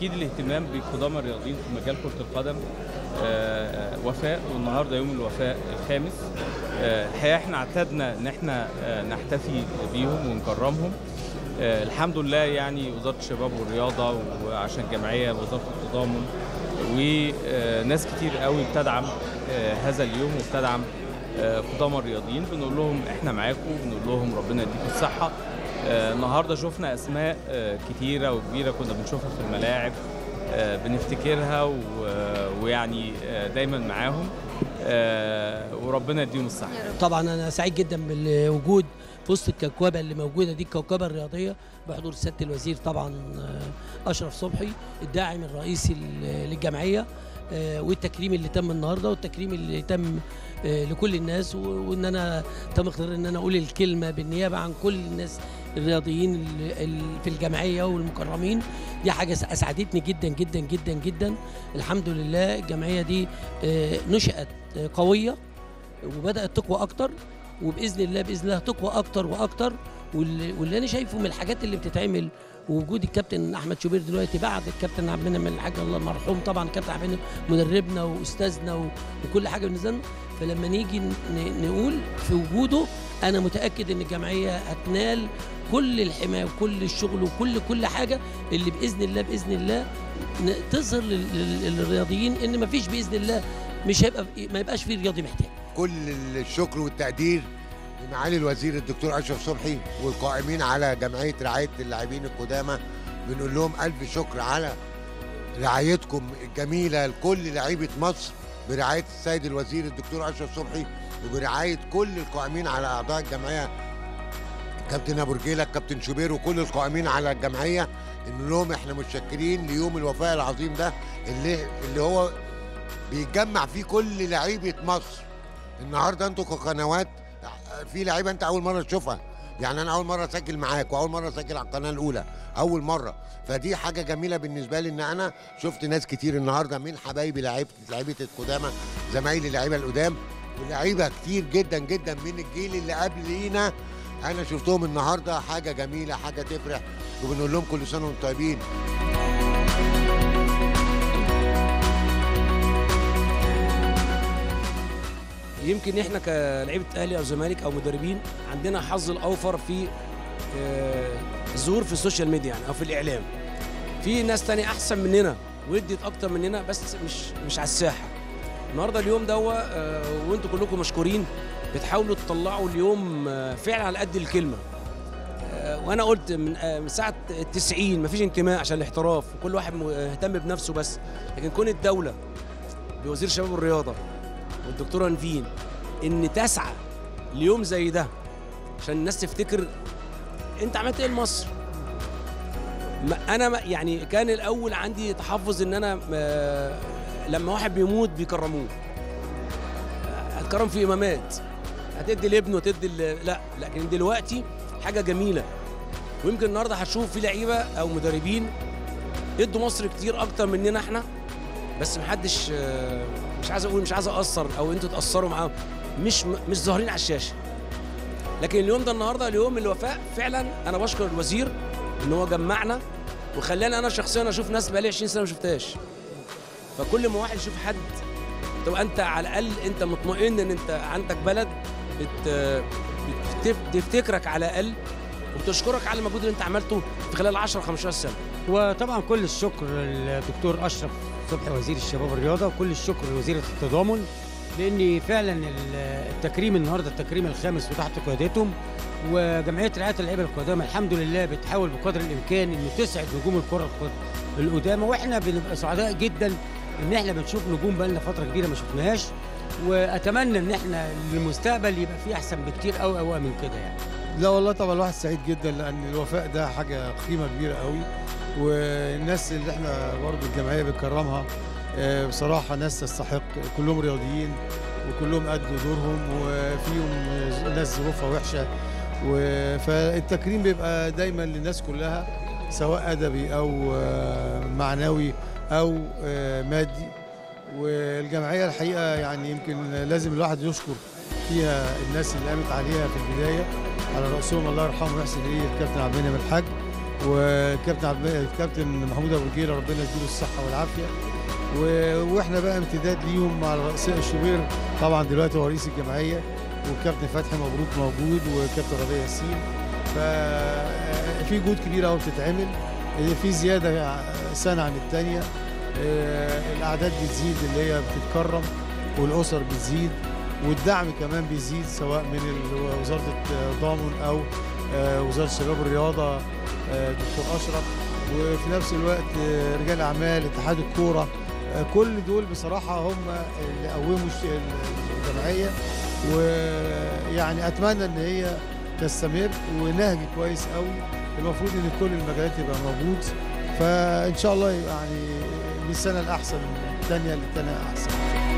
اكيد الاهتمام بقدامى الرياضيين في مجال كرة القدم وفاء، والنهارده يوم الوفاء الخامس. الحقيقه احنا اعتدنا ان احنا نحتفي بيهم ونكرمهم. الحمد لله يعني وزارة الشباب والرياضة وعشان جمعية وزارة التضامن وناس كتير قوي بتدعم هذا اليوم وبتدعم قدامى الرياضيين. بنقول لهم احنا معاكم، بنقول لهم ربنا يديكم الصحة. النهارده شفنا اسماء كتيرة وكبيرة كنا بنشوفها في الملاعب بنفتكرها ويعني دايما معاهم، وربنا يديهم الصحة. طبعا انا سعيد جدا بالوجود في وسط الكوكبه اللي موجوده دي، الكوكبه الرياضيه بحضور سياده الوزير طبعا اشرف صبحي الداعم الرئيسي للجمعيه، والتكريم اللي تم النهارده والتكريم اللي تم لكل الناس، وان انا تم اختيار ان انا اقول الكلمه بالنيابه عن كل الناس الرياضيين في الجمعيه والمكرمين. دي حاجه اسعدتني جدا جدا جدا جدا. الحمد لله الجمعيه دي نشأت قويه وبدأت تقوى اكتر، وباذن الله باذن الله تقوى اكتر واكتر. واللي انا شايفه من الحاجات اللي بتتعمل ووجود الكابتن احمد شوبير دلوقتي بعد الكابتن عبد المنعم الحاج الله المرحوم، طبعا الكابتن عبد المنعم مدربنا واستاذنا وكل حاجه بالنسبه لنا. فلما نيجي نقول في وجوده انا متاكد ان الجمعيه هتنال كل الحمايه وكل الشغل وكل حاجه اللي باذن الله باذن الله تظهر للرياضيين ان ما فيش باذن الله ما يبقاش في رياضي محتاج. كل الشكر والتقدير لمعالي الوزير الدكتور اشرف صبحي والقائمين على جمعيه رعايه اللاعبين القدامى. بنقول لهم الف شكر على رعايتكم الجميله لكل لعيبه مصر برعايه السيد الوزير الدكتور اشرف صبحي وبرعايه كل القائمين على اعضاء الجمعيه، كابتن ابو رجيله، كابتن شوبير، وكل القائمين على الجمعيه. نقول لهم احنا متشكرين ليوم الوفاء العظيم ده اللي هو بيتجمع فيه كل لعيبه مصر. النهارده انتوا كقنوات في لعيبه انت اول مره تشوفها، يعني انا اول مره اسجل معاك واول مره اسجل على القناه الاولى اول مره، فدي حاجه جميله بالنسبه لي ان انا شفت ناس كتير النهارده من حبايبي لعيبه القدامى، زمايلي اللعيبه القدام، ولاعيبه كتير جدا جدا من الجيل اللي قبلينا انا شفتهم النهارده. حاجه جميله، حاجه تفرح، وبنقول لهم كل سنه وانتم طيبين. يمكن احنا كلاعيبه اهلي او زمالك او مدربين عندنا حظ الاوفر في الظهور في السوشيال ميديا يعني او في الاعلام. في ناس تانية احسن مننا وادت اكتر مننا بس مش على الساحه. النهارده اليوم ده وانتم كلكم مشكورين بتحاولوا تطلعوا اليوم فعلا على قد الكلمه. وانا قلت من ساعه ال90 مفيش انتماء عشان الاحتراف وكل واحد مهتم بنفسه بس، لكن كون الدوله بوزير الشباب والرياضه والدكتوره نيفين ان تسعى ليوم زي ده عشان الناس تفتكر انت عملت ايه لمصر. انا يعني كان الاول عندي تحفظ ان انا لما واحد بيموت بيكرموه، هتكرم في امامات، هتدي لابنه وتدي لا، لكن دلوقتي حاجه جميله. ويمكن النهارده هتشوف في لعيبه او مدربين ادوا مصر كتير اكتر مننا احنا، بس محدش مش عايز اقول، مش عايز اقصر او انتوا تاثروا معاهم، مش ظاهرين على الشاشه. لكن اليوم ده النهارده اليوم الوفاء فعلا. انا بشكر الوزير ان هو جمعنا وخلاني انا شخصيا اشوف ناس بقالي 20 سنه ما شفتهاش. فكل ما واحد يشوف حد تبقى انت على الاقل انت مطمئن ان انت عندك بلد بتفتكرك على الاقل وبتشكرك على المجهود اللي انت عملته في خلال 10 15 سنه. وطبعا كل الشكر للدكتور اشرف صبحي وزير الشباب والرياضه، وكل الشكر لوزيره التضامن، لان فعلا التكريم النهارده التكريم الخامس وتحت قيادتهم، وجمعيه رعايه اللعيبه القدامى الحمد لله بتحاول بقدر الامكان ان تسعد نجوم الكره القدامى، واحنا بنبقى سعداء جدا ان احنا بنشوف نجوم بقى لنا فتره كبيره ما شفناهاش، واتمنى ان احنا للمستقبل يبقى فيه احسن بكتير قوي من كده يعني. لا والله طبعا الواحد سعيد جدا لان الوفاء ده حاجه قيمه كبيره قوي، والناس اللي احنا برضو الجمعيه بتكرمها بصراحه ناس تستحق، كلهم رياضيين وكلهم قدوا دورهم، وفيهم ناس ظروفها وحشه، فالتكريم بيبقى دايما للناس كلها سواء ادبي او معنوي او مادي. والجمعيه الحقيقه يعني يمكن لازم الواحد يشكر فيها الناس اللي قامت عليها في البدايه، على راسهم الله يرحمه ويحسن اليه الكابتن عبد المنعم الحاج، كابتن محمود ابو رجيله ربنا يديله الصحه والعافيه. واحنا بقى امتداد ليهم مع الرئيس الشوبير طبعا دلوقتي هو رئيس الجمعيه، والكابتن فتحي مبروك موجود، وكابتن ربيع ياسين. ففي جهود كبيره قوي بتتعمل، في زياده سنه عن الثانيه. الاعداد بتزيد اللي هي بتتكرم، والاسر بتزيد، والدعم كمان بيزيد سواء من وزاره التضامن او وزاره الشباب والرياضه دكتور اشرف، وفي نفس الوقت رجال اعمال اتحاد الكوره. كل دول بصراحه هم اللي قوموا الجمعيه، ويعني اتمنى ان هي تستمر ونهج كويس قوي. المفروض ان كل المجالات يبقى موجود، فان شاء الله يعني من السنه الاحسن الثانيه للثانيه احسن.